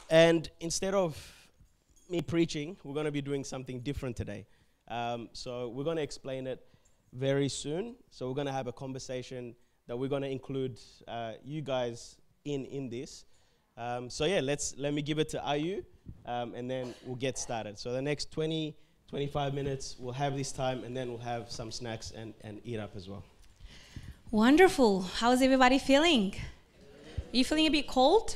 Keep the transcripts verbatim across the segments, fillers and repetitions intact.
And instead of me preaching, we're going to be doing something different today. Um, so we're going to explain it very soon. So we're going to have a conversation that we're going to include uh, you guys in in this. Um, so yeah, let's let me give it to Ayu, um, and then we'll get started. So the next twenty, twenty-five minutes, we'll have this time, and then we'll have some snacks and, and eat up as well. Wonderful. How's everybody feeling? Are you feeling a bit cold?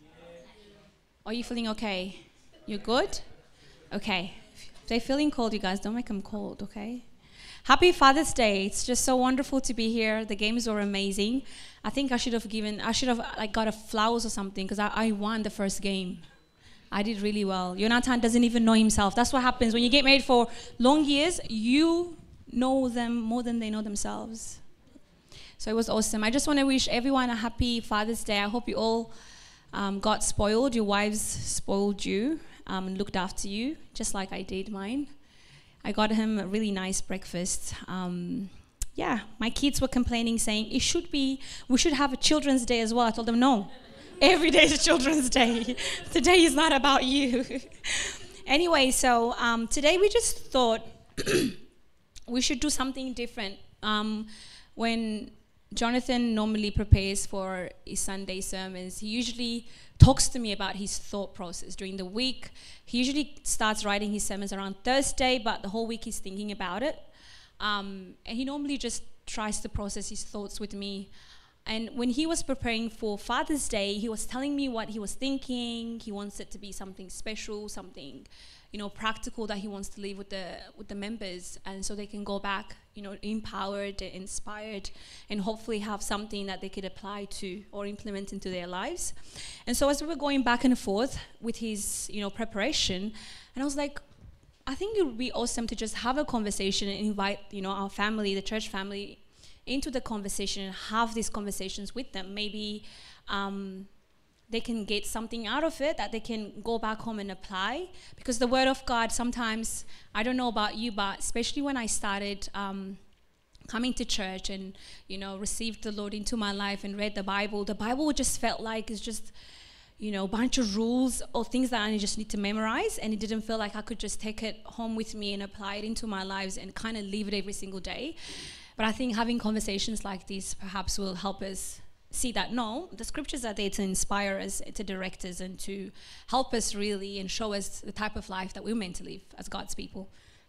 Are you feeling okay? You're good? Okay. If they're feeling cold, you guys, don't make them cold, okay? Happy Father's Day. It's just so wonderful to be here. The games were amazing. I think I should have given, I should have like got a flowers or something because I, I won the first game. I did really well. Jonathan doesn't even know himself. That's what happens. When you get married for long years, you know them more than they know themselves. So it was awesome. I just want to wish everyone a happy Father's Day. I hope you all um, got spoiled. Your wives spoiled you um, and looked after you, just like I did mine. I got him a really nice breakfast. Um, yeah, my kids were complaining, saying, it should be, we should have a Children's Day as well. I told them, no, every day is Children's Day. Today is not about you. Anyway, so um, today we just thought we should do something different. Um, when Jonathan normally prepares for his Sunday sermons, he usually talks to me about his thought process during the week. He usually starts writing his sermons around Thursday, but the whole week he's thinking about it. Um, and he normally just tries to process his thoughts with me. And when he was preparing for Father's Day, he was telling me what he was thinking. He wants it to be something special, something, you know, practical that he wants to leave with the with the members, and so they can go back, you know, empowered, inspired, and hopefully have something that they could apply to or implement into their lives. And so as we were going back and forth with his, you know, preparation, and I was like, I think it would be awesome to just have a conversation and invite, you know, our family, the church family, into the conversation and have these conversations with them. Maybe um, they can get something out of it that they can go back home and apply. Because the Word of God, sometimes, I don't know about you, but especially when I started um, coming to church and, you know, received the Lord into my life and read the Bible, the Bible just felt like it's just, you know, a bunch of rules or things that I just need to memorize, and it didn't feel like I could just take it home with me and apply it into my lives and kind of live it every single day. But I think having conversations like these perhaps will help us see that, no, the scriptures are there to inspire us, to direct us, and to help us really and show us the type of life that we're meant to live as God's people.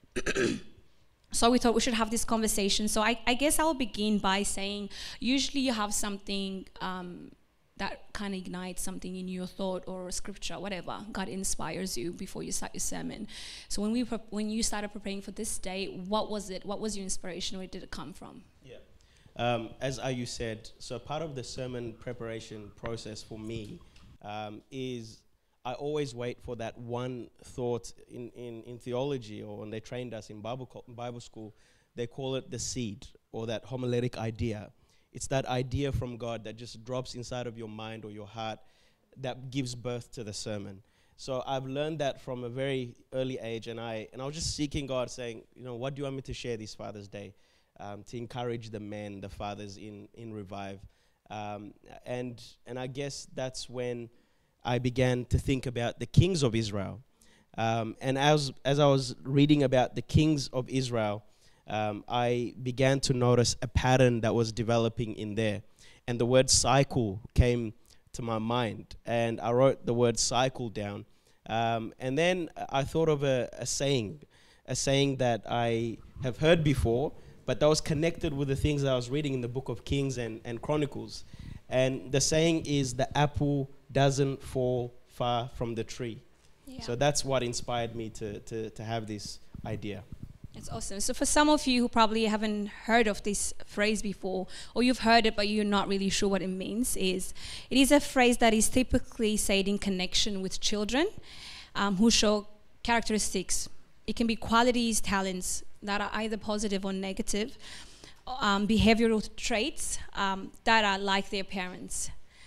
So we thought we should have this conversation. So I, I guess I'll begin by saying, usually you have something um, that kind of ignites something in your thought or scripture, whatever. God inspires you before you start your sermon. So when we pre- when you started preparing for this day, what was it? What was your inspiration? Where did it come from? Yeah. Um, as Ayu said, so part of the sermon preparation process for me um, is I always wait for that one thought in, in, in theology, or when they trained us in Bible, co- Bible school, they call it the seed, or that homiletic idea. It's that idea from God that just drops inside of your mind or your heart that gives birth to the sermon. So I've learned that from a very early age, and I and I was just seeking God, saying, you know, what do you want me to share this Father's Day um, to encourage the men, the fathers in in Revive, um, and and I guess that's when I began to think about the kings of Israel, um, and as as I was reading about the kings of Israel, Um, I began to notice a pattern that was developing in there. And the word cycle came to my mind. And I wrote the word cycle down. Um, and then I thought of a, a saying, a saying that I have heard before, but that was connected with the things that I was reading in the book of Kings and, and Chronicles. And the saying is, the apple doesn't fall far from the tree. Yeah. So that's what inspired me to, to, to have this idea. It's awesome. So for some of you who probably haven't heard of this phrase before, or you've heard it but you're not really sure what it means, is it is a phrase that is typically said in connection with children um, who show characteristics. It can be qualities, talents that are either positive or negative, um, behavioral traits um, that are like their parents.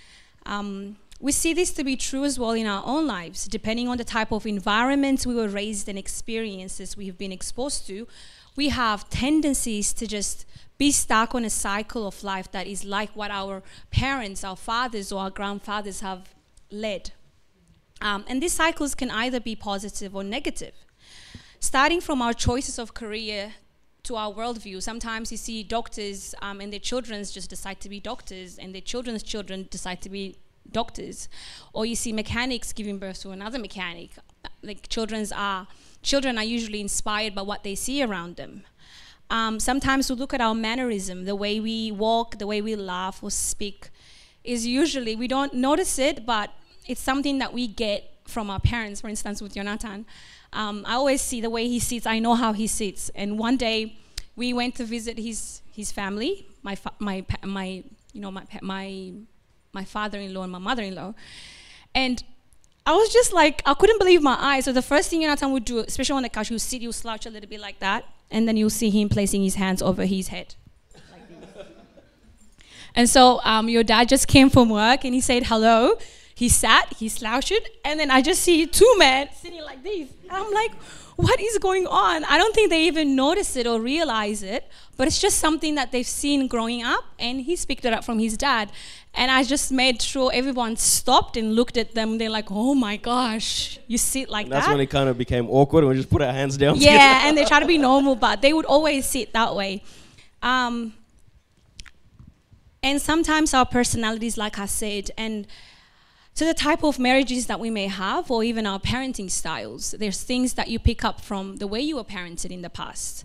Um, We see this to be true as well in our own lives. Depending on the type of environment we were raised and experiences we've been exposed to, we have tendencies to just be stuck on a cycle of life that is like what our parents, our fathers, or our grandfathers have led. Um, and these cycles can either be positive or negative. Starting from our choices of career to our worldview, sometimes you see doctors um, and their children just decide to be doctors, and their children's children decide to be doctors. Or you see mechanics giving birth to another mechanic. Like children's are, children are usually inspired by what they see around them. Um, sometimes we look at our mannerism, the way we walk, the way we laugh or speak, is usually, we don't notice it, but it's something that we get from our parents. For instance, with Jonathan, um, I always see the way he sits. I know how he sits. And one day, we went to visit his his family, my fa my my you know my my my father-in-law and my mother-in-law, and I was just like, I couldn't believe my eyes. So the first thing Jonathan would do, especially on the couch, he would sit, he would slouch a little bit like that, and then you'll see him placing his hands over his head. Like this. And so um, your dad just came from work and he said hello. He sat, he slouched, and then I just see two men sitting like this. And I'm like, what is going on? I don't think they even notice it or realize it, but it's just something that they've seen growing up, and he's picked it up from his dad. And I just made sure everyone stopped and looked at them. They're like, oh my gosh, you sit like and that's that? That's when it kind of became awkward, and we just put our hands down. Yeah, and they try to be normal, but they would always sit that way. Um, and sometimes our personalities, like I said, and to the type of marriages that we may have, or even our parenting styles, there's things that you pick up from the way you were parented in the past.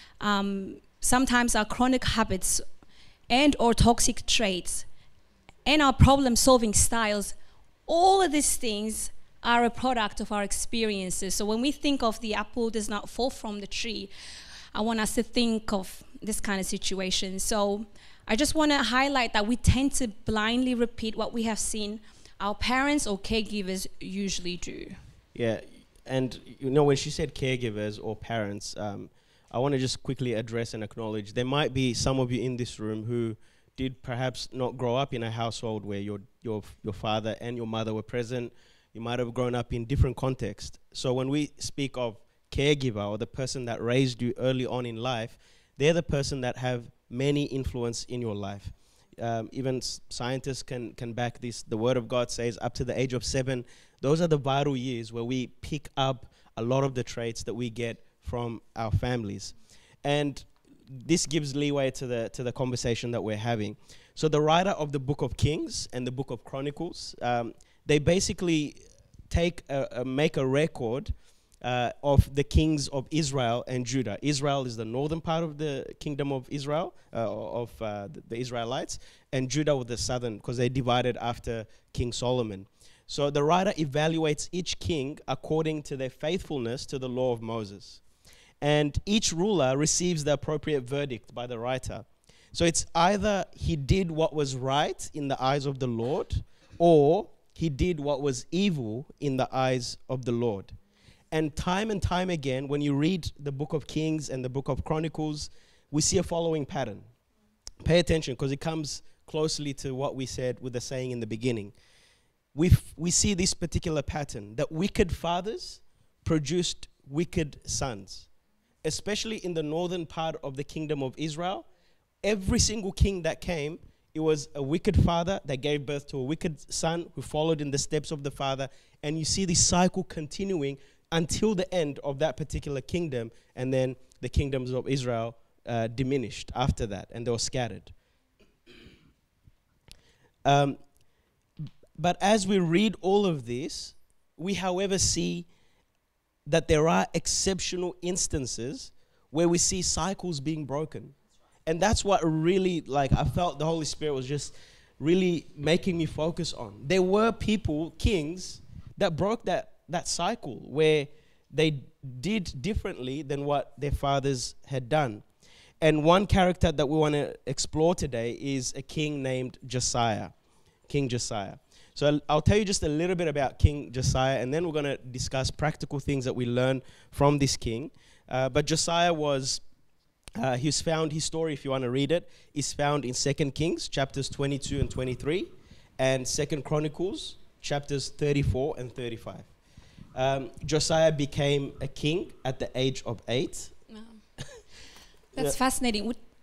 Um, sometimes our chronic habits and or toxic traits and our problem-solving styles, all of these things are a product of our experiences. So when we think of the apple does not fall from the tree, I want us to think of this kind of situation. So I just want to highlight that we tend to blindly repeat what we have seen our parents or caregivers usually do. Yeah, and you know, when she said caregivers or parents, um, I want to just quickly address and acknowledge there might be some of you in this room who did perhaps not grow up in a household where your your your father and your mother were present. You might have grown up in different contexts. So when we speak of caregiver or the person that raised you early on in life, they're the person that have many influence in your life. Um, even scientists can, can back this. The Word of God says up to the age of seven, those are the vital years where we pick up a lot of the traits that we get from our families. And this gives leeway to the, to the conversation that we're having. So the writer of the Book of Kings and the Book of Chronicles, um, they basically take a, a, make a record Uh, of the kings of Israel and Judah. Israel is the northern part of the kingdom of Israel, uh, of uh, the, the Israelites, and Judah was the southern, because they divided after King Solomon. So the writer evaluates each king according to their faithfulness to the law of Moses. And each ruler receives the appropriate verdict by the writer. So it's either he did what was right in the eyes of the Lord, or he did what was evil in the eyes of the Lord. And time and time again, when you read the Book of Kings and the Book of Chronicles, we see a following pattern. Pay attention, because it comes closely to what we said with the saying in the beginning. We we see this particular pattern, that wicked fathers produced wicked sons. Especially in the northern part of the kingdom of Israel, every single king that came, it was a wicked father that gave birth to a wicked son who followed in the steps of the father. And you see this cycle continuing until the end of that particular kingdom, and then the kingdoms of Israel uh, diminished after that, and they were scattered. Um, but as we read all of this, we, however, see that there are exceptional instances where we see cycles being broken. And that's what really, like, I felt the Holy Spirit was just really making me focus on. There were people, kings, that broke that that cycle where they did differently than what their fathers had done. And one character that we want to explore today is a king named Josiah, King Josiah. So I'll, I'll tell you just a little bit about King Josiah, and then we're going to discuss practical things that we learn from this king. Uh, but Josiah was, uh, he's found, his story, if you want to read it, is found in Second Kings, chapters twenty-two and twenty-three, and Second Chronicles, chapters thirty-four and thirty-five. Um, Josiah became a king at the age of eight. Wow. That's yeah. fascinating. Would,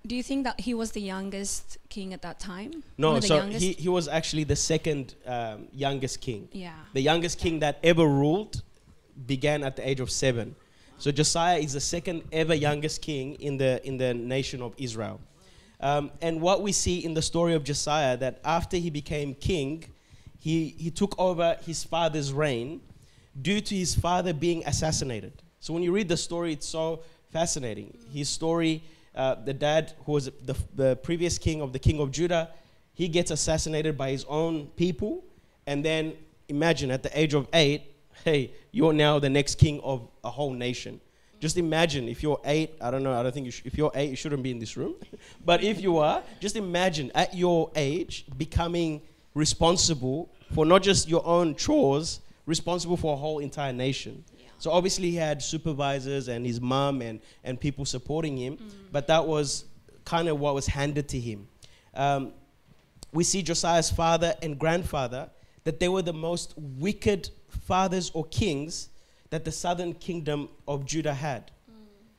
Do you think that he was the youngest king at that time? One No, of the so youngest? he, he was actually the second um, youngest king. Yeah. The youngest king that ever ruled began at the age of seven. So Josiah is the second ever youngest king in the in the nation of Israel. Um, and what we see in the story of Josiah, that after he became king, he, he took over his father's reign due to his father being assassinated. So when you read the story, it's so fascinating. His story, uh, the dad, who was the, the previous king of the king of Judah, he gets assassinated by his own people. And then imagine at the age of eight, hey, you're now the next king of a whole nation. Just imagine if you're eight, I don't know, I don't think you sh- if you're eight, you shouldn't be in this room. But if you are, just imagine at your age becoming responsible for not just your own chores, responsible for a whole entire nation. Yeah. So obviously he had supervisors and his mom and, and people supporting him, mm. but that was kind of what was handed to him. Um, we see Josiah's father and grandfather, that they were the most wicked fathers or kings that the southern kingdom of Judah had. Mm.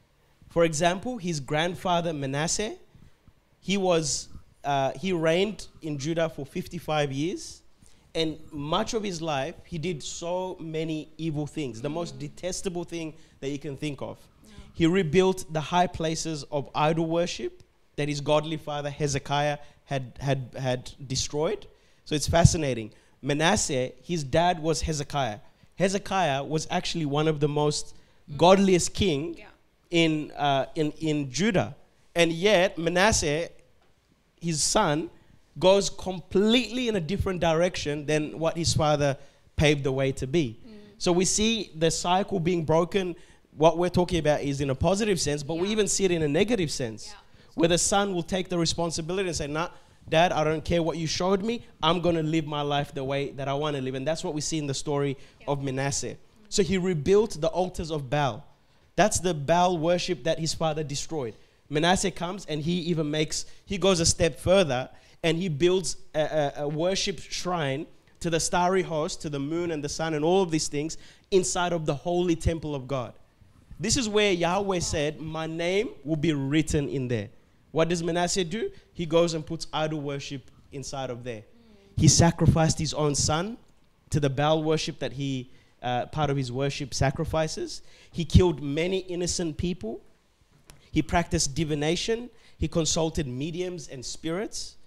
For example, his grandfather Manasseh, he was uh, he reigned in Judah for fifty-five years, and much of his life he did so many evil things, mm. the most detestable thing that you can think of. Yeah. He rebuilt the high places of idol worship that his godly father Hezekiah had had had destroyed. So it's fascinating. Manasseh, his dad was Hezekiah. Hezekiah was actually one of the most mm. godliest king yeah. in, uh, in, in Judah. And yet Manasseh, his son, goes completely in a different direction than what his father paved the way to be. Mm. So we see the cycle being broken. What we're talking about is in a positive sense, but yeah. we even see it in a negative sense, yeah. where the son will take the responsibility and say, nah, Dad, I don't care what you showed me. I'm going to live my life the way that I want to live. And that's what we see in the story yeah. of Manasseh. Mm-hmm. So he rebuilt the altars of Baal. That's the Baal worship that his father destroyed. Manasseh comes and he even makes, he goes a step further and he builds a, a, a worship shrine to the starry host, to the moon and the sun and all of these things inside of the holy temple of God. This is where Yahweh said, my name will be written in there. What does Manasseh do? He goes and puts idol worship inside of there. Mm. He sacrificed his own son to the Baal worship that he, uh, part of his worship sacrifices. He killed many innocent people. He practiced divination. He consulted mediums and spirits.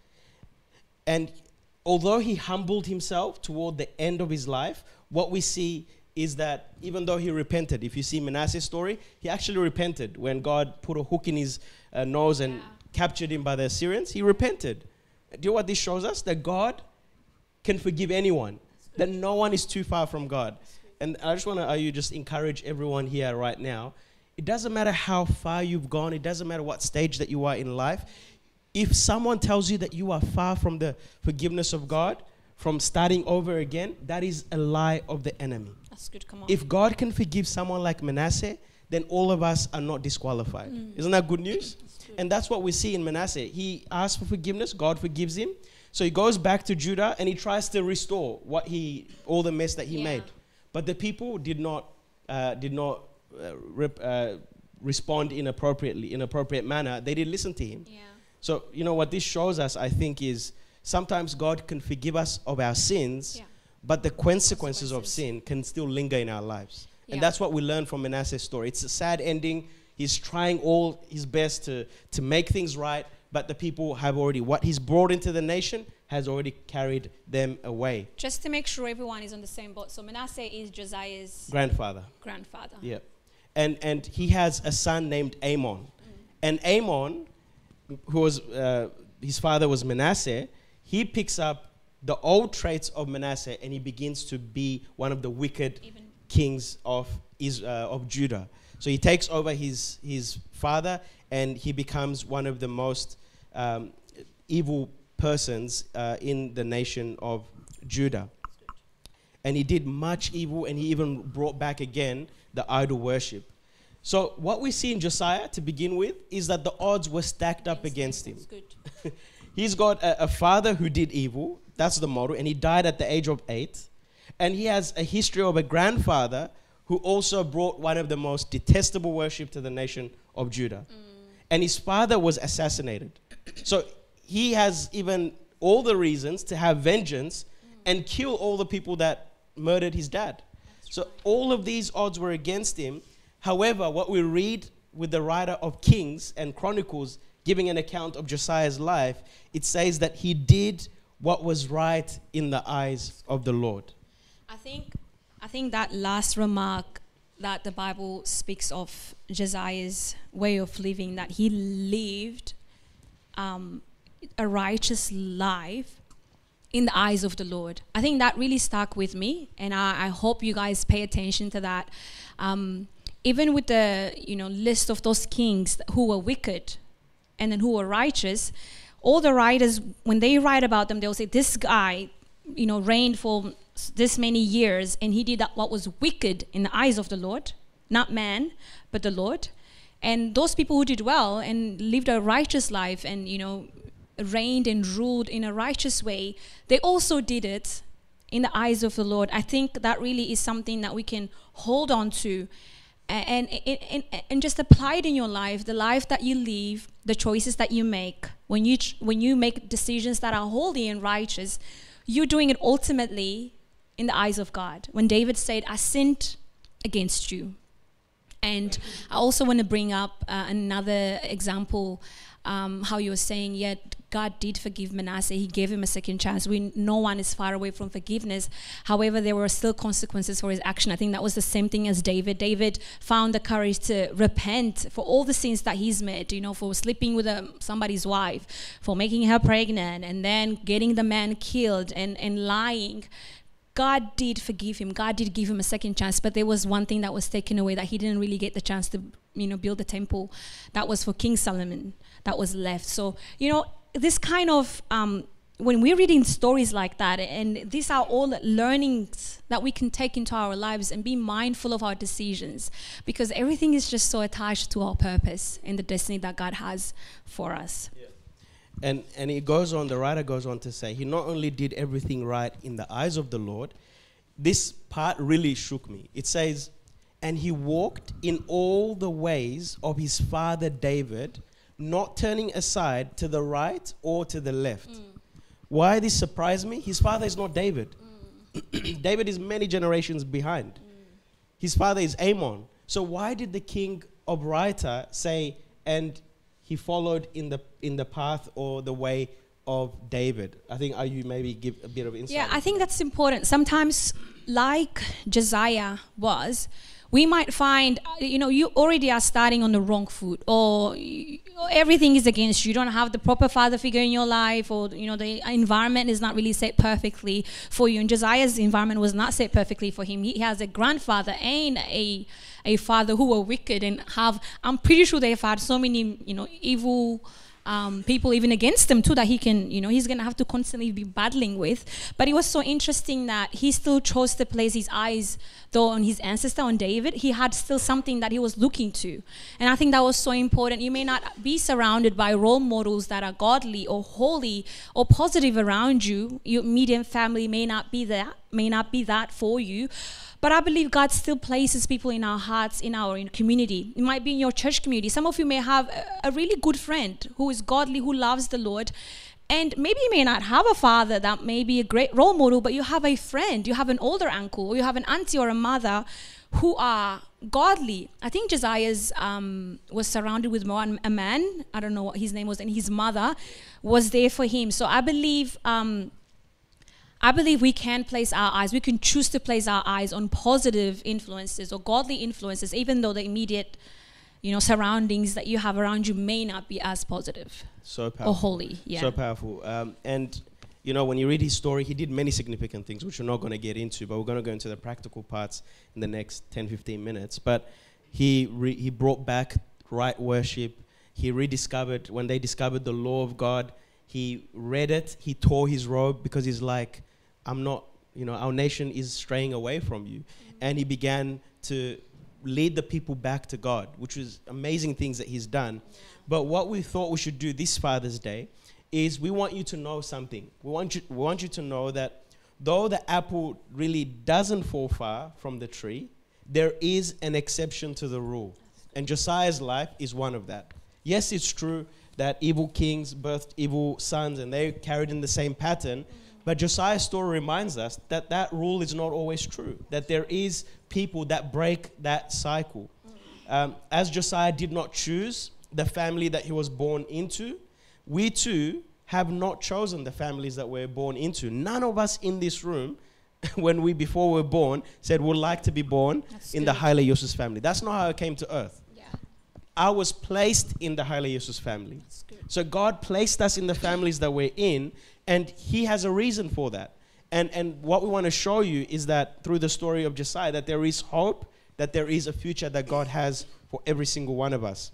And although he humbled himself toward the end of his life, what we see is that even though he repented, if you see Manasseh's story, he actually repented when God put a hook in his uh, nose and yeah. captured him by the Assyrians. He repented. Do you know what this shows us? That God can forgive anyone. That no one is too far from God. And I just want to uh, you just encourage everyone here right now. It doesn't matter how far you've gone. It doesn't matter what stage that you are in life. If someone tells you that you are far from the forgiveness of God, from starting over again, that is a lie of the enemy. That's good, come on. If God can forgive someone like Manasseh, then all of us are not disqualified. Mm. Isn't that good news? That's and that's what we see in Manasseh. He asks for forgiveness, God forgives him. So he goes back to Judah and he tries to restore what he, all the mess that he yeah. made. But the people did not, uh, did not uh, rep, uh, respond in appropriately, in appropriate manner. They didn't listen to him. Yeah. So, you know, what this shows us, I think, is sometimes God can forgive us of our sins, yeah. but the consequences, consequences of sin can still linger in our lives. Yeah. And that's what we learn from Manasseh's story. It's a sad ending. He's trying all his best to, to make things right, but the people have already, what he's brought into the nation has already carried them away. Just to make sure everyone is on the same boat. So Manasseh is Josiah's grandfather. Grandfather. Yeah. And, and he has a son named Amon. Mm. And Amon, who was, uh, his father was Manasseh, he picks up the old traits of Manasseh and he begins to be one of the wicked Even kings of, Is, uh, of Judah. So he takes over his, his father and he becomes one of the most um, evil persons uh, in the nation of Judah. And he did much evil and he even brought back again the idol worship. So what we see in Josiah to begin with is that the odds were stacked up against him. He's got a, a father who did evil. That's the model. And he died at the age of eight. And he has a history of a grandfather who also brought one of the most detestable worship to the nation of Judah. Mm. and his father was assassinated. So he has even all the reasons to have vengeance and kill all the people that murdered his dad. So all of these odds were against him. However, what we read with the writer of Kings and Chronicles giving an account of Josiah's life, it says that he did what was right in the eyes of the Lord. I think, I think that last remark that the Bible speaks of Josiah's way of living, that he lived um, a righteous life in the eyes of the Lord. I think that really stuck with me, and I, I hope you guys pay attention to that. Um, even with the you know list of those kings who were wicked and then who were righteous, all the writers, when they write about them, they'll say this guy you know reigned for this many years and he did that what was wicked in the eyes of the Lord, not man, but the Lord. And those people who did well and lived a righteous life and you know reigned and ruled in a righteous way, they also did it in the eyes of the Lord. I think that really is something that we can hold on to and, and, and, and just apply it in your life, the life that you live, the choices that you make. When you, when you make decisions that are holy and righteous, you're doing it ultimately in the eyes of God. When David said, I sinned against you. And I also want to bring up uh, another example, um, how you were saying, yet God did forgive Manasseh. He gave him a second chance. We, no one is far away from forgiveness. However, there were still consequences for his action. I think that was the same thing as David. David found the courage to repent for all the sins that he's made, you know, for sleeping with a, somebody's wife, for making her pregnant, and then getting the man killed and, and lying. God did forgive him. God did give him a second chance, but there was one thing that was taken away, that he didn't really get the chance to, you know, build the temple. That was for King Solomon. That was left. So, you know, this kind of, um, when we're reading stories like that, and these are all learnings that we can take into our lives and be mindful of our decisions, because everything is just so attached to our purpose and the destiny that God has for us. Yeah. And and it goes on, the writer goes on to say, he not only did everything right in the eyes of the Lord, this part really shook me. It says, and he walked in all the ways of his father David, not turning aside to the right or to the left. Mm. Why this surprised me? His father is not David. Mm. David is many generations behind. Mm. His father is Amon. So why did the king of writer say, and he followed in the in the path or the way of David? I think uh, you maybe give a bit of insight. Yeah, I think that's important. Sometimes, like Josiah was, we might find, you know, you already are starting on the wrong foot, or you, everything is against you. You don't have the proper father figure in your life, or, you know, the environment is not really set perfectly for you. And Josiah's environment was not set perfectly for him. He has a grandfather and a a father who were wicked and have, I'm pretty sure they've had so many, you know, evil um, people even against him too, that he can, you know, he's going to have to constantly be battling with. But it was so interesting that he still chose to place his eyes, though, on his ancestor, on David. He had still something that he was looking to. And I think that was so important. You may not be surrounded by role models that are godly or holy or positive around you. Your immediate family may not be that, may not be that for you. But I believe God still places people in our hearts, in our in community. It might be in your church community. Some of you may have a, a really good friend who is godly, who loves the Lord. And maybe you may not have a father that may be a great role model, but you have a friend, you have an older uncle, or you have an auntie or a mother who are godly. I think Josiah's um, was surrounded with one, a man, I don't know what his name was, and his mother was there for him. So I believe... Um, I believe we can place our eyes, we can choose to place our eyes on positive influences or godly influences, even though the immediate, you know, surroundings that you have around you may not be as positive. So powerful. Or holy, yeah. So powerful. Um, and, you know, when you read his story, he did many significant things, which we're not going to get into, but we're going to go into the practical parts in the next ten, fifteen minutes. But he, re he brought back right worship. He rediscovered, when they discovered the law of God, he read it, he tore his robe because he's like, I'm not, you know, our nation is straying away from you. Mm-hmm. And he began to lead the people back to God, which was amazing things that he's done. Yeah. But what we thought we should do this Father's Day is we want you to know something. We want you, we want you to know that though the apple really doesn't fall far from the tree, there is an exception to the rule. And Josiah's life is one of that. Yes, it's true that evil kings birthed evil sons and they carried in the same pattern. But Josiah's story reminds us that that rule is not always true, that there is people that break that cycle. Um, as Josiah did not choose the family that he was born into, we too have not chosen the families that we're born into. None of us in this room, when we, before we were born, said we'd like to be born That's in good. the Haile Yusuf family. That's not how I came to earth. Yeah. I was placed in the Haile Yusuf family. So God placed us in the families that we're in, and he has a reason for that. And, and what we want to show you is that through the story of Josiah, that there is hope, that there is a future that God has for every single one of us.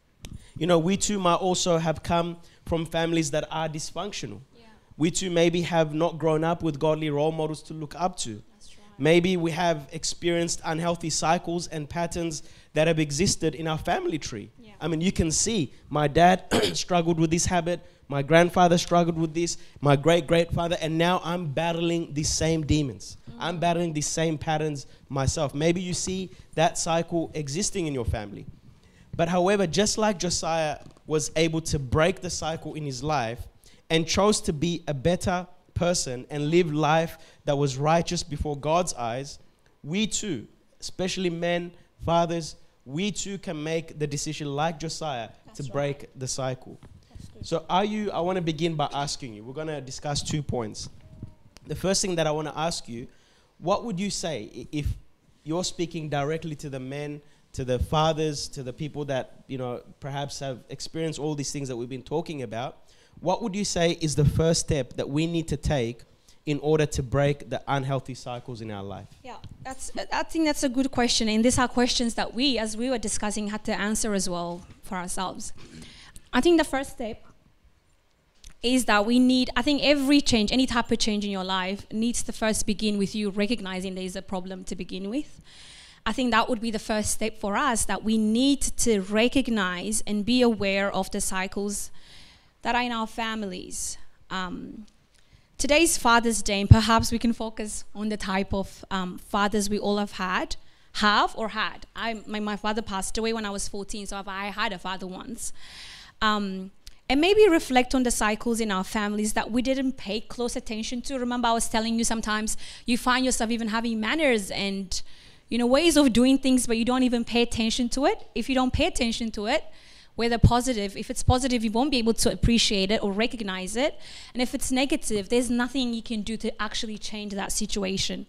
You know, we too might also have come from families that are dysfunctional. Yeah. We too maybe have not grown up with godly role models to look up to. That's right. Maybe we have experienced unhealthy cycles and patterns that have existed in our family tree. Yeah. I mean, you can see my dad struggled with this habit, my grandfather struggled with this, my great-grandfather, and now I'm battling these same demons. Mm. I'm battling these same patterns myself. Maybe you see that cycle existing in your family. But however, just like Josiah was able to break the cycle in his life and chose to be a better person and live life that was righteous before God's eyes, we too, especially men, fathers, we too can make the decision like Josiah That's to right. break the cycle. So are you, I want to begin by asking you, we're going to discuss two points. The first thing that I want to ask you, what would you say if you're speaking directly to the men, to the fathers, to the people that, you know, perhaps have experienced all these things that we've been talking about? What would you say is the first step that we need to take in order to break the unhealthy cycles in our life? Yeah, that's, I think that's a good question. And these are questions that we, as we were discussing, had to answer as well for ourselves. I think the first step is that we need, I think every change, any type of change in your life needs to first begin with you recognizing there is a problem to begin with. I think that would be the first step for us, that we need to recognize and be aware of the cycles that are in our families. Um, today's Father's Day, and perhaps we can focus on the type of um, fathers we all have had, have or had. I, my, my father passed away when I was fourteen, so I had a father once. Um, and maybe reflect on the cycles in our families that we didn't pay close attention to. Remember, I was telling you sometimes you find yourself even having manners and, you know, ways of doing things, but you don't even pay attention to it. If you don't pay attention to it, whether positive, if it's positive, you won't be able to appreciate it or recognize it. And if it's negative, there's nothing you can do to actually change that situation.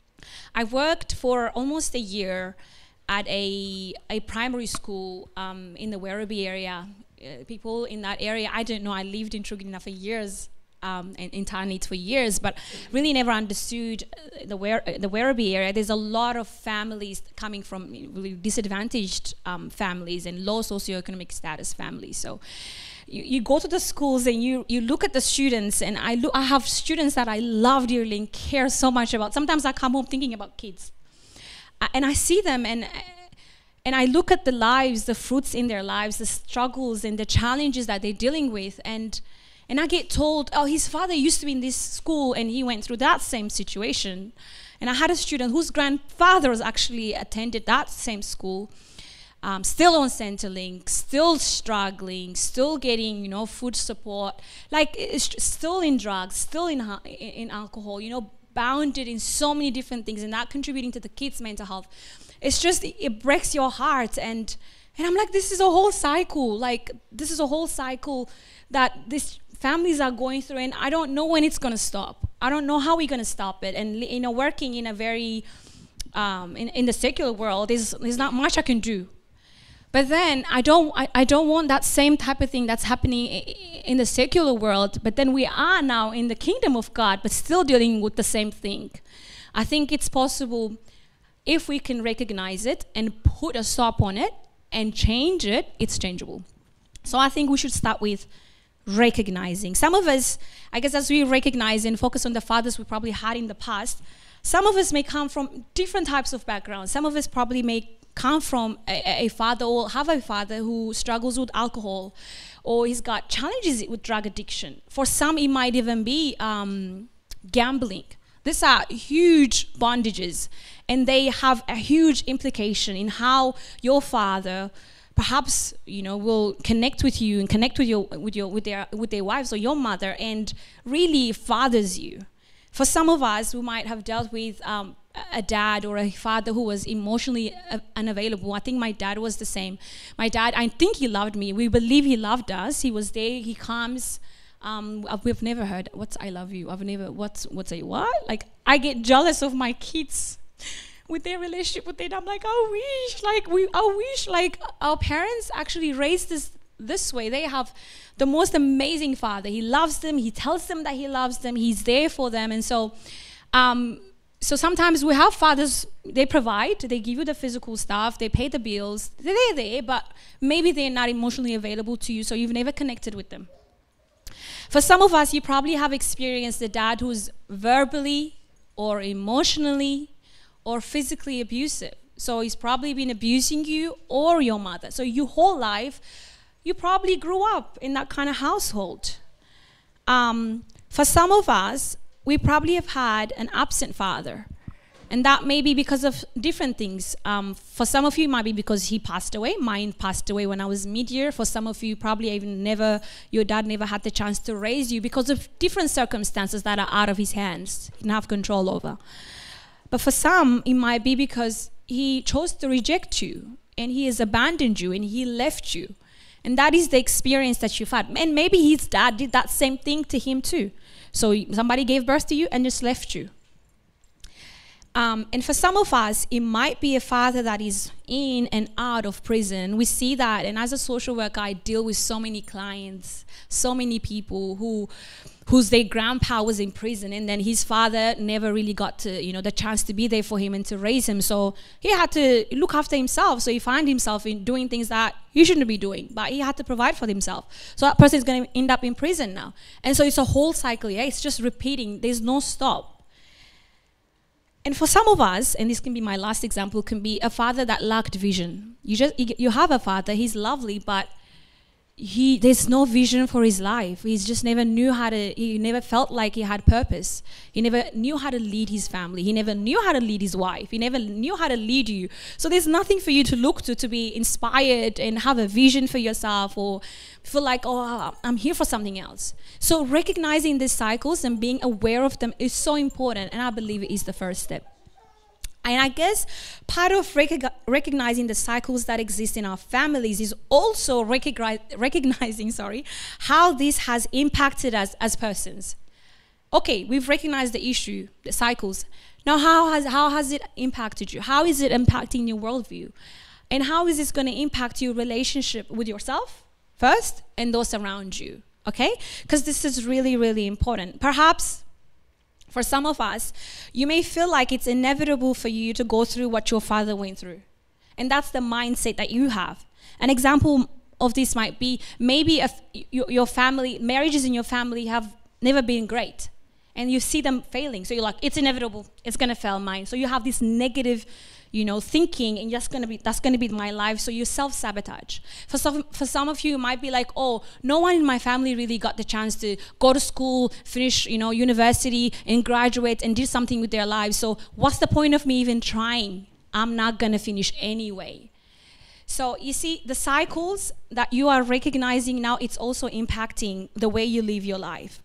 I worked for almost a year at a, a primary school um, in the Werribee area. Uh, people in that area, I don't know, I lived in Truganina for years, um, and in Tarneit for years, but really never understood uh, the, Wer uh, the Werribee area. There's a lot of families coming from really disadvantaged um, families and low socioeconomic status families. So you, you go to the schools and you, you look at the students, and I, look, I have students that I love dearly and care so much about. Sometimes I come home thinking about kids. Uh, and I see them, and uh, And I look at the lives, the fruits in their lives, the struggles and the challenges that they're dealing with. And, and I get told, oh, his father used to be in this school and he went through that same situation. And I had a student whose grandfather was actually attended that same school, um, still on Centrelink, still struggling, still getting, you know, food support, like it's still in drugs, still in, in alcohol, you know, bounded in so many different things, and not contributing to the kids' mental health. It's just, it breaks your heart. And, and I'm like, this is a whole cycle. Like, this is a whole cycle that these families are going through, and I don't know when it's going to stop. I don't know how we're going to stop it. And, you know, working in a very, um, in, in the secular world, there's, there's not much I can do. But then I don't, I, I don't want that same type of thing that's happening in the secular world, but then we are now in the kingdom of God, but still dealing with the same thing. I think it's possible if we can recognize it and put a stop on it and change it, it's changeable. So I think we should start with recognizing. Some of us, I guess as we recognize and focus on the fathers we probably had in the past, some of us may come from different types of backgrounds. Some of us probably may come from a, a father or have a father who struggles with alcohol, or he's got challenges with drug addiction. For some, it might even be um, gambling. These are huge bondages, and they have a huge implication in how your father perhaps, you know, will connect with you and connect with your with your with their with their wives or your mother and really fathers you. For some of us, we might have dealt with um, a dad or a father who was emotionally uh, unavailable. I think my dad was the same. My dad, I think he loved me. We believe he loved us. He was there. He comes. Um, we've never heard what's "I love you." I've never what's what's a what? Like, I get jealous of my kids with their relationship with their dad. I'm like, I wish, like we, I wish, like our parents actually raised us this way. They have the most amazing father. He loves them. He tells them that he loves them. He's there for them. And so, um, so sometimes we have fathers. They provide. They give you the physical stuff. They pay the bills. They're there, but maybe they're not emotionally available to you. So you've never connected with them. For some of us, you probably have experienced a dad who's verbally or emotionally or physically abusive. So he's probably been abusing you or your mother. So your whole life, you probably grew up in that kind of household. Um, for some of us, we probably have had an absent father. And that may be because of different things. Um, for some of you, it might be because he passed away. Mine passed away when I was mid-year. For some of you, probably even never, your dad never had the chance to raise you because of different circumstances that are out of his hands. He didn't have control over. But for some, it might be because he chose to reject you and he has abandoned you and he left you. And that is the experience that you've had. And maybe his dad did that same thing to him too. So somebody gave birth to you and just left you. Um, and for some of us, it might be a father that is in and out of prison. We see that. And as a social worker, I deal with so many clients, so many people who whose their grandpa was in prison, and then his father never really got to, you know, the chance to be there for him and to raise him. So he had to look after himself. So he found himself in doing things that he shouldn't be doing, but he had to provide for himself. So that person is going to end up in prison now. And so it's a whole cycle. Yeah, it's just repeating. There's no stop. And for some of us, and this can be my last example, can be a father that lacked vision. You just you have a father, he's lovely, but he there's no vision for his life. He's just never knew how to, he never felt like he had purpose. He never knew how to lead his family. He never knew how to lead his wife. He never knew how to lead you. So there's nothing for you to look to to be inspired and have a vision for yourself or feel like, oh, I'm here for something else. So recognizing these cycles and being aware of them is so important, and I believe it is the first step. And I guess part of rec- recognizing the cycles that exist in our families is also recognize, recognizing sorry, how this has impacted us as persons. Okay, we've recognized the issue, the cycles. Now, how has, how has it impacted you? How is it impacting your worldview? And how is this going to impact your relationship with yourself first and those around you? Okay? Because this is really, really important. Perhaps for some of us, you may feel like it's inevitable for you to go through what your father went through. And that's the mindset that you have. An example of this might be maybe if your family, marriages in your family have never been great. And you see them failing. So you're like, it's inevitable. It's going to fail mine. So you have this negative, you know, thinking, and just gonna be, that's going to be my life. So you self-sabotage. For some, for some of you, it might be like, oh, no one in my family really got the chance to go to school, finish, you know, university, and graduate and do something with their lives. So what's the point of me even trying? I'm not going to finish anyway. So you see, the cycles that you are recognizing now, it's also impacting the way you live your life.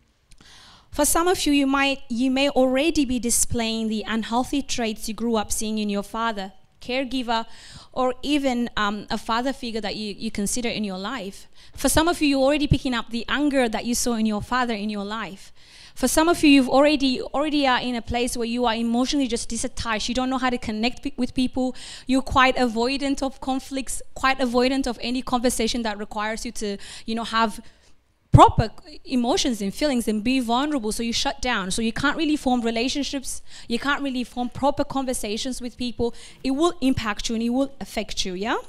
For some of you, you might, you may already be displaying the unhealthy traits you grew up seeing in your father, caregiver, or even um, a father figure that you, you consider in your life. For some of you, you're already picking up the anger that you saw in your father in your life. For some of you, you've already already are in a place where you are emotionally just disattached. You don't know how to connect pe- with people. You're quite avoidant of conflicts, quite avoidant of any conversation that requires you to, you know, have proper emotions and feelings and be vulnerable. So you shut down. So you can't really form relationships. You can't really form proper conversations with people. It will impact you and it will affect you, yeah?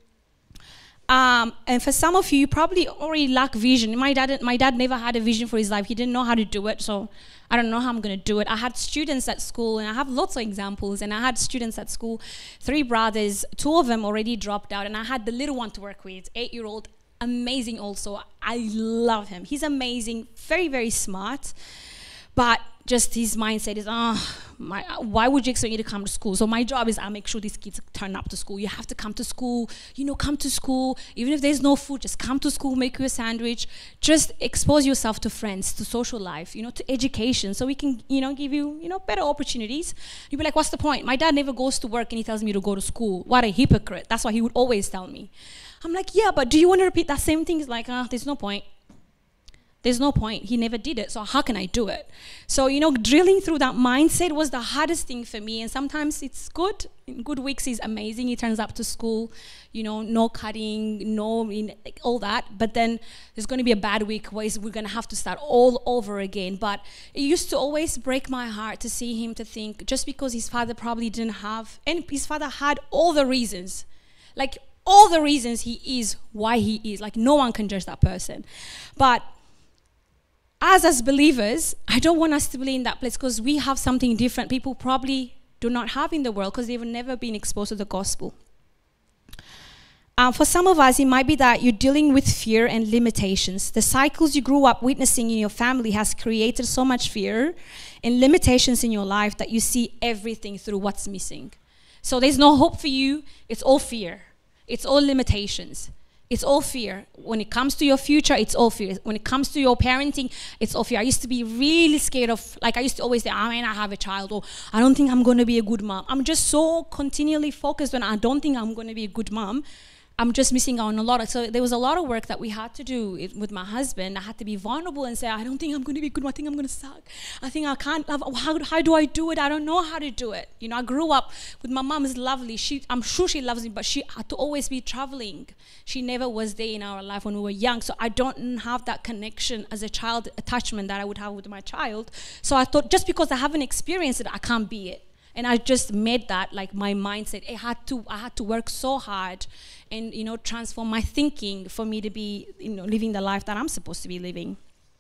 Um, and for some of you, you probably already lack vision. My dad, my dad never had a vision for his life. He didn't know how to do it. So I don't know how I'm going to do it. I had students at school, and I have lots of examples. And I had students at school, three brothers, two of them already dropped out. And I had the little one to work with, eight-year-old, amazing also. I love him. He's amazing, very, very smart. But just his mindset is, ah, my, why would you expect me to come to school? So my job is I make sure these kids turn up to school. You have to come to school, you know, come to school. Even if there's no food, just come to school, make you a sandwich. Just expose yourself to friends, to social life, you know, to education, so we can, you know, give you, you know, better opportunities. You'd be like, what's the point? My dad never goes to work and he tells me to go to school. What a hypocrite. That's what he would always tell me. I'm like, yeah, but do you want to repeat that same thing? He's like, ah, there's no point. There's no point. He never did it, so how can I do it? So, you know, drilling through that mindset was the hardest thing for me, and sometimes it's good. In good weeks, he's amazing. He turns up to school, you know, no cutting, no, like, all that. But then there's going to be a bad week where we're going to have to start all over again. But it used to always break my heart to see him, to think, just because his father probably didn't have, and his father had all the reasons, like all the reasons he is why he is. Like, no one can judge that person. But As as believers, I don't want us to be in that place, because we have something different people probably do not have in the world, because they've never been exposed to the gospel. Um, for some of us, it might be that you're dealing with fear and limitations. The cycles you grew up witnessing in your family has created so much fear and limitations in your life that you see everything through what's missing. So there's no hope for you. It's all fear. It's all limitations. It's all fear. When it comes to your future, it's all fear. When it comes to your parenting, it's all fear. I used to be really scared of, like I used to always say, I mean, I have a child, or I don't think I'm going to be a good mom. I'm just so continually focused on, I don't think I'm going to be a good mom. I'm just missing out on a lot of, so there was a lot of work that we had to do it, with my husband. I had to be vulnerable and say, I don't think I'm going to be good. I think I'm going to suck. I think I can't love. How, how do I do it? I don't know how to do it. You know, I grew up with my mom is lovely. She, I'm sure she loves me, but she had to always be traveling. She never was there in our life when we were young. So I don't have that connection as a child attachment that I would have with my child. So I thought, just because I haven't experienced it, I can't be it. And I just made that like my mindset. I had to, I had to work so hard and, you know, transform my thinking for me to be, you know, living the life that I'm supposed to be living.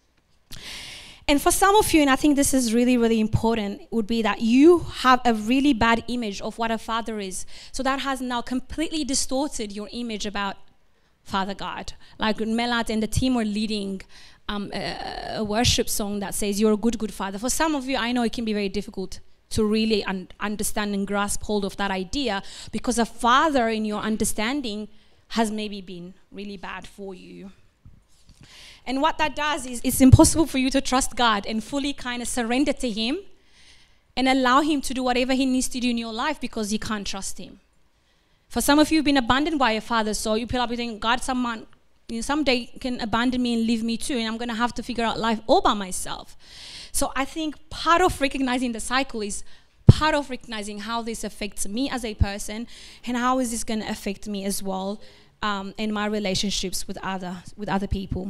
And for some of you, and I think this is really, really important, would be that you have a really bad image of what a father is. So that has now completely distorted your image about Father God. Like Melat and the team were leading um, a, a worship song that says, you're a good, good father. For some of you, I know it can be very difficult to really un understand and grasp hold of that idea, because a father in your understanding has maybe been really bad for you. And what that does is it's impossible for you to trust God and fully kind of surrender to him and allow him to do whatever he needs to do in your life, because you can't trust him. For some of you, you've been abandoned by a father, so you probably think, God, someone, you know, someday can abandon me and leave me too, and I'm going to have to figure out life all by myself. So I think part of recognizing the cycle is part of recognizing how this affects me as a person, and how is this going to affect me as well um, in my relationships with other, with other people.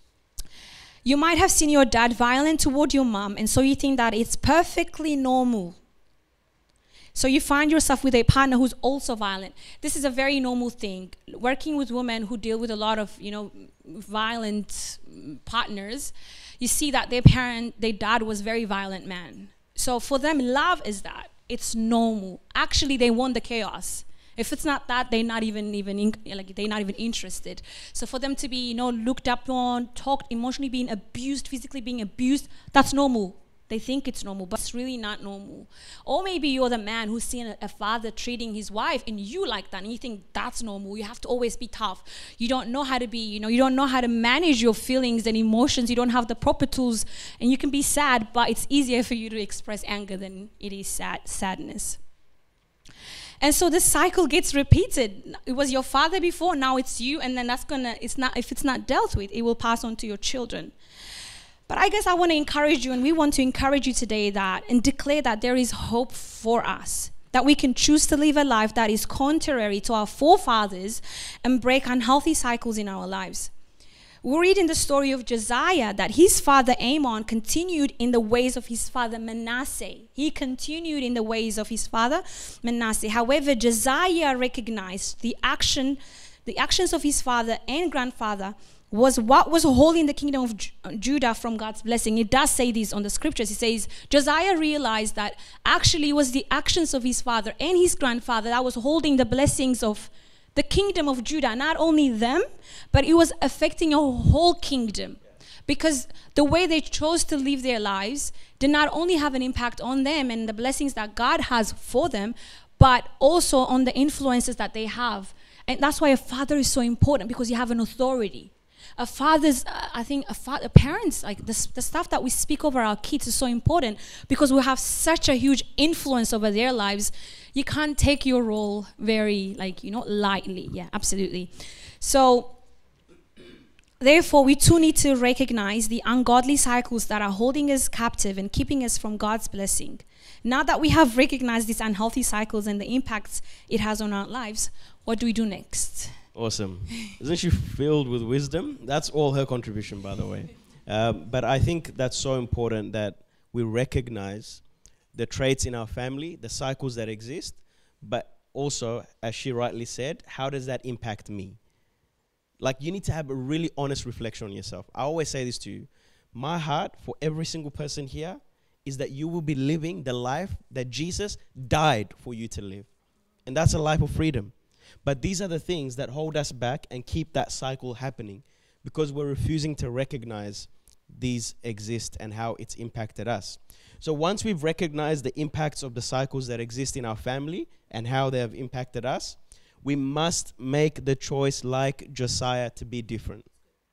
You might have seen your dad violent toward your mom, and so you think that it's perfectly normal. So you find yourself with a partner who's also violent. This is a very normal thing. Working with women who deal with a lot of, you know, violent partners, you see that their parent, their dad was a very violent man. So for them, love is that. It's normal. Actually, they want the chaos. If it's not that, they're not even, even in, like they're not even interested. So for them to be, you know, looked up on, talked, emotionally being abused, physically being abused, that's normal. They think it's normal, but it's really not normal. Or maybe you're the man who's seen a, a father treating his wife, and you like that, and you think that's normal. You have to always be tough. You don't know how to be, you know, you don't know how to manage your feelings and emotions. You don't have the proper tools, and you can be sad, but it's easier for you to express anger than it is sad, sadness. And so this cycle gets repeated. It was your father before, now it's you, and then that's gonna, it's not, if it's not dealt with, it will pass on to your children. But I guess I want to encourage you, and we want to encourage you today that, and declare that there is hope for us, that we can choose to live a life that is contrary to our forefathers and break unhealthy cycles in our lives. We read in the story of Josiah that his father Amon continued in the ways of his father Manasseh. He continued in the ways of his father Manasseh. However, Josiah recognized the action, the actions of his father and grandfather was what was holding the kingdom of Judah from God's blessing. It does say this on the scriptures. It says, Josiah realized that actually it was the actions of his father and his grandfather that was holding the blessings of the kingdom of Judah. Not only them, but it was affecting a whole kingdom. because the way they chose to live their lives did not only have an impact on them and the blessings that God has for them, but also on the influences that they have. And that's why a father is so important, because you have an authority. A father's, uh, I think, a fa- parents, like the, the stuff that we speak over our kids is so important, because we have such a huge influence over their lives. You can't take your role very, like, you know, lightly. Yeah, absolutely. So, therefore, we too need to recognize the ungodly cycles that are holding us captive and keeping us from God's blessing. Now that we have recognized these unhealthy cycles and the impacts it has on our lives, what do we do next? Awesome. Isn't she filled with wisdom? That's all her contribution, by the way. Um, but I think that's so important that we recognize the traits in our family, the cycles that exist, but also, as she rightly said, how does that impact me? Like, you need to have a really honest reflection on yourself. I always say this to you. My heart for every single person here is that you will be living the life that Jesus died for you to live. And that's a life of freedom. But these are the things that hold us back and keep that cycle happening, because we're refusing to recognize these exist and how it's impacted us. So once we've recognized the impacts of the cycles that exist in our family and how they have impacted us, we must make the choice, like Josiah, to be different.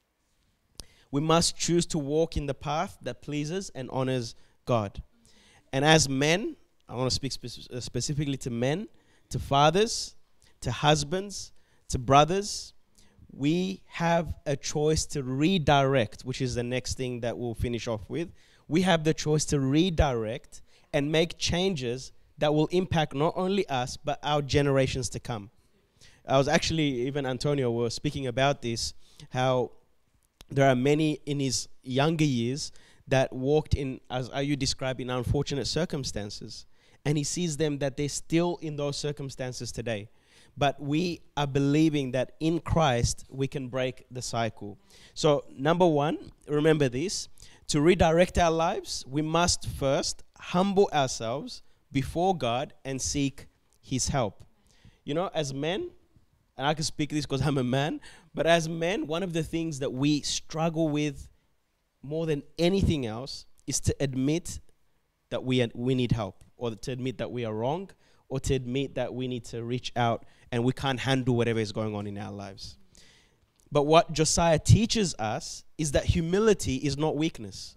We must choose to walk in the path that pleases and honors God. And as men, I want to speak spe- uh, specifically to men, to fathers, to husbands, to brothers. We have a choice to redirect, which is the next thing that we'll finish off with. We have the choice to redirect and make changes that will impact not only us, but our generations to come. I was actually, even Antonio was speaking about this, how there are many in his younger years that walked in, as you described, in unfortunate circumstances. And he sees them that they're still in those circumstances today. But we are believing that in Christ, we can break the cycle. So, number one, remember this. To redirect our lives, we must first humble ourselves before God and seek His help. You know, as men, and I can speak this because I'm a man, but as men, one of the things that we struggle with more than anything else is to admit that we are, we need help, or to admit that we are wrong, or to admit that we need to reach out and we can't handle whatever is going on in our lives. But what Josiah teaches us is that humility is not weakness.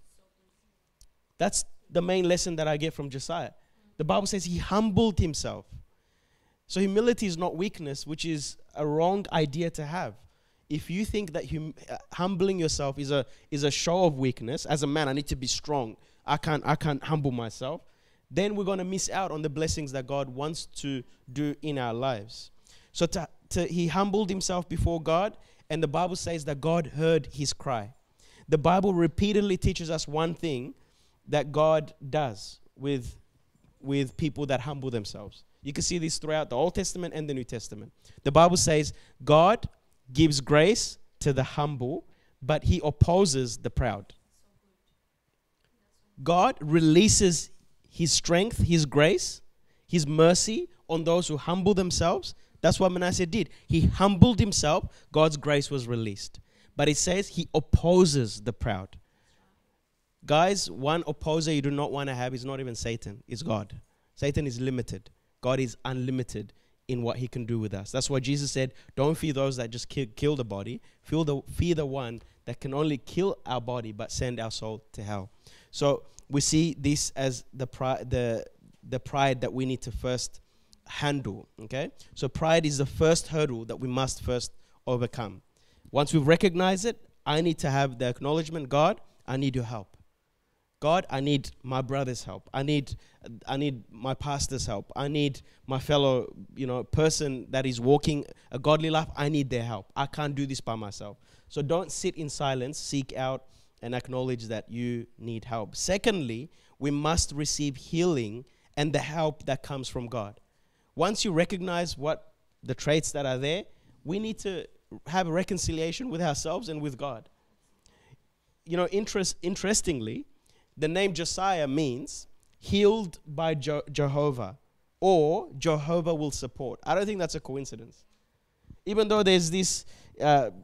That's the main lesson that I get from Josiah. The Bible says he humbled himself. So humility is not weakness, which is a wrong idea to have. If you think that hum- uh, humbling yourself is a is a show of weakness, as a man, I need to be strong. I can't I can't humble myself. Then we're going to miss out on the blessings that God wants to do in our lives. So to, to, he humbled himself before God, and the Bible says that God heard his cry. The Bible repeatedly teaches us one thing that God does with, with people that humble themselves. You can see this throughout the Old Testament and the New Testament. The Bible says God gives grace to the humble, but he opposes the proud. God releases his strength, his grace, his mercy on those who humble themselves. That's what Manasseh did. He humbled himself. God's grace was released. But it says he opposes the proud. Guys, one opposer you do not want to have is not even Satan. It's God. Satan is limited. God is unlimited in what he can do with us. That's why Jesus said, don't fear those that just kill, kill the body. Fear the, fear the one that can only kill our body but send our soul to hell. So we see this as the pride, the, the pride that we need to first handle, okay? So pride is the first hurdle that we must first overcome. Once we recognize it, I need to have the acknowledgement, God, I need your help. God, I need my brother's help. I need I need my pastor's help. I need my fellow, you know, person that is walking a godly life. I need their help. I can't do this by myself. So don't sit in silence. Seek out and acknowledge that you need help. Secondly, we must receive healing and the help that comes from God. Once you recognize what the traits that are there, we need to have a reconciliation with ourselves and with God. You know, interest, interestingly, the name Josiah means healed by Je- Jehovah, or Jehovah will support. I don't think that's a coincidence. Even though there's this uh,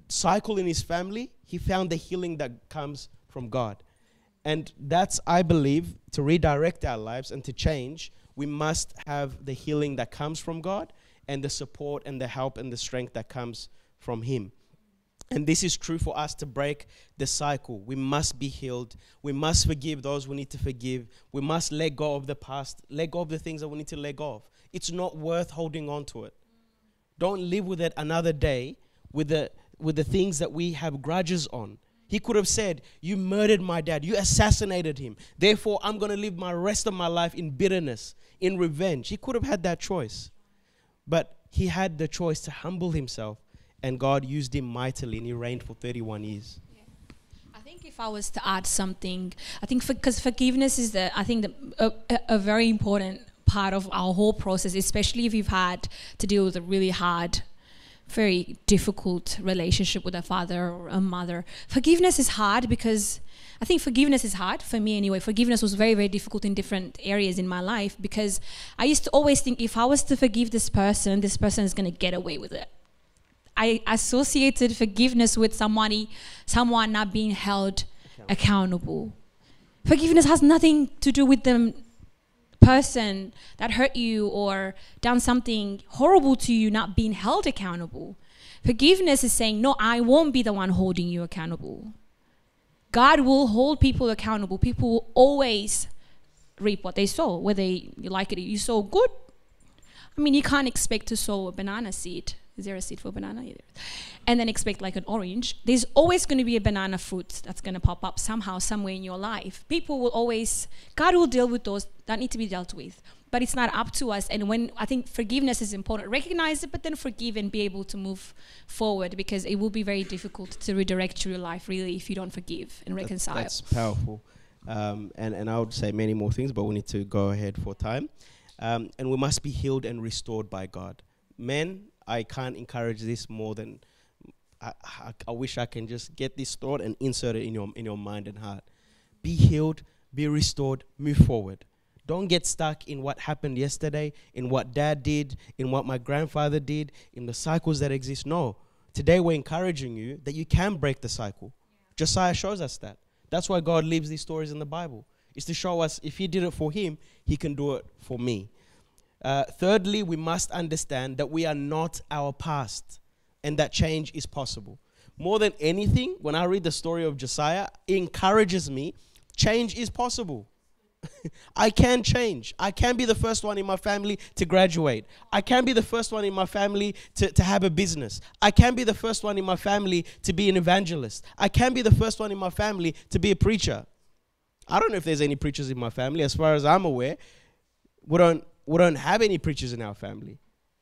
cycle in his family, he found the healing that comes from God. And that's, I believe, to redirect our lives and to change, we must have the healing that comes from God and the support and the help and the strength that comes from him. And this is true for us to break the cycle. We must be healed. We must forgive those we need to forgive. We must let go of the past, let go of the things that we need to let go of. It's not worth holding on to it. Don't live with it another day with the, with the things that we have grudges on. He could have said, you murdered my dad. You assassinated him. Therefore, I'm going to live my rest of my life in bitterness, in revenge. He could have had that choice. But he had the choice to humble himself. And God used him mightily, and he reigned for thirty-one years. Yeah. I think if I was to add something, I think because for, forgiveness is the, I think the, a, a very important part of our whole process, especially if you've had to deal with a really hard, very difficult relationship with a father or a mother. Forgiveness is hard because I think forgiveness is hard for me anyway. Forgiveness was very, very difficult in different areas in my life because I used to always think if I was to forgive this person, this person is going to get away with it. I associated forgiveness with somebody, someone not being held accountable. Forgiveness has nothing to do with the person that hurt you or done something horrible to you not being held accountable. Forgiveness is saying, no, I won't be the one holding you accountable. God will hold people accountable. People will always reap what they sow, whether you like it or you sow good. I mean, you can't expect to sow a banana seed. Is there a seed for banana? Either. And then expect like an orange. There's always going to be a banana fruit that's going to pop up somehow, somewhere in your life. People will always, God will deal with those that need to be dealt with. But it's not up to us. And when I think forgiveness is important, recognize it, but then forgive and be able to move forward because it will be very difficult to redirect your life really if you don't forgive and reconcile. That's, that's powerful. Um, and, and I would say many more things, but we need to go ahead for time. Um, and we must be healed and restored by God. Men, I can't encourage this more than I, I, I wish I can just get this thought and insert it in your in your mind and heart. Be healed, be restored, move forward. Don't get stuck in what happened yesterday, in what dad did, in what my grandfather did, in the cycles that exist. No, today we're encouraging you that you can break the cycle. Yeah. Josiah shows us that. That's why God leaves these stories in the Bible. It's to show us if he did it for him, he can do it for me. Uh, thirdly, we must understand that we are not our past and that change is possible. More than anything, when I read the story of Josiah, it encourages me, change is possible. I can change. I can be the first one in my family to graduate. I can be the first one in my family to, to have a business. I can be the first one in my family to be an evangelist. I can be the first one in my family to be a preacher. I don't know if there's any preachers in my family. As far as I'm aware, we don't We don't have any preachers in our family.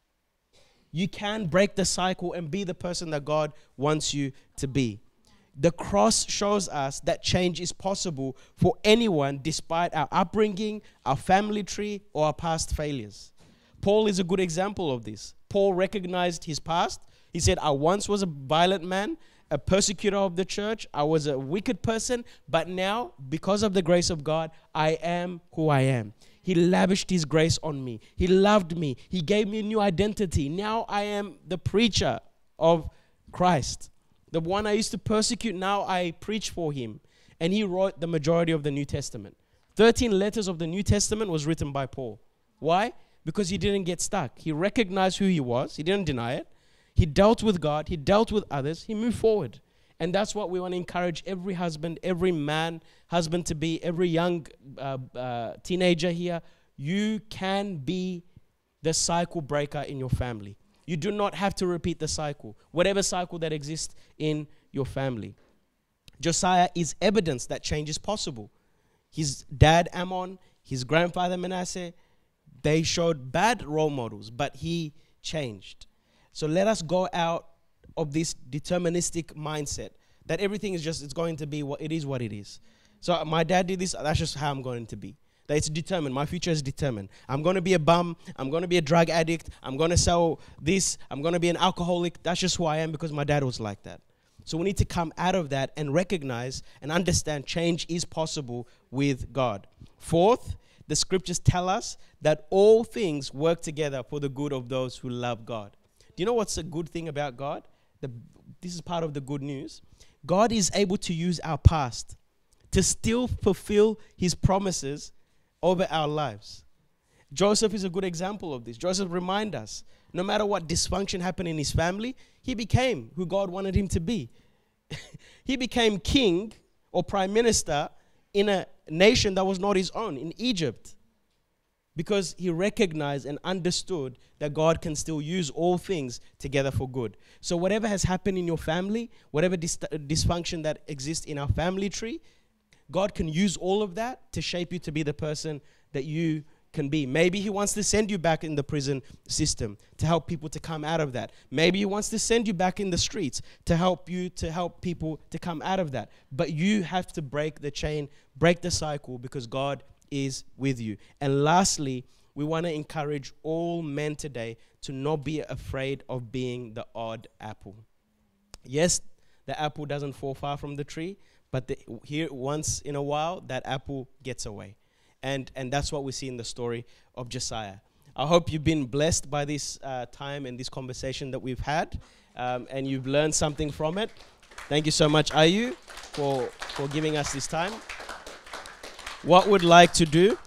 You can break the cycle and be the person that God wants you to be. The cross shows us that change is possible for anyone despite our upbringing, our family tree, or our past failures. Paul is a good example of this. Paul recognized his past. He said, I once was a violent man, a persecutor of the church. I was a wicked person, but now, because of the grace of God, I am who I am. He lavished his grace on me. He loved me. He gave me a new identity. Now I am the preacher of Christ. The one I used to persecute, now I preach for him. And he wrote the majority of the New Testament. thirteen letters of the New Testament was written by Paul. Why? Because he didn't get stuck. He recognized who he was. He didn't deny it. He dealt with God. He dealt with others. He moved forward. And that's what we want to encourage every husband, every man, husband to be, every young uh, uh, teenager here. You can be the cycle breaker in your family. You do not have to repeat the cycle, whatever cycle that exists in your family. Josiah is evidence that change is possible. His dad, Ammon, his grandfather, Manasseh, they showed bad role models, but he changed. So let us go out of this deterministic mindset that everything is just, it's going to be what it is what it is. So my dad did this, that's just how I'm going to be. That it's determined, my future is determined. I'm going to be a bum, I'm going to be a drug addict, I'm going to sell this, I'm going to be an alcoholic. That's just who I am because my dad was like that. So we need to come out of that and recognize and understand change is possible with God. Fourth, the scriptures tell us that all things work together for the good of those who love God. Do you know what's a good thing about God? the, this is part of the good news. God is able to use our past to still fulfill his promises over our lives. Joseph is a good example of this. Joseph reminds us, no matter what dysfunction happened in his family, he became who God wanted him to be. He became king or prime minister in a nation that was not his own, in Egypt, because he recognized and understood that God can still use all things together for good. So whatever has happened in your family, whatever dis- dysfunction that exists in our family tree, God can use all of that to shape you to be the person that you can be. Maybe he wants to send you back in the prison system to help people to come out of that. Maybe he wants to send you back in the streets to help you to help people to come out of that. But you have to break the chain, break the cycle, because God is with you. And lastly, we want to encourage all men today to not be afraid of being the odd apple. Yes, the apple doesn't fall far from the tree, but the, here once in a while, that apple gets away. And, and that's what we see in the story of Josiah. I hope you've been blessed by this uh, time and this conversation that we've had, um, and you've learned something from it. Thank you so much, Ayu, for, for giving us this time. What we'd like to do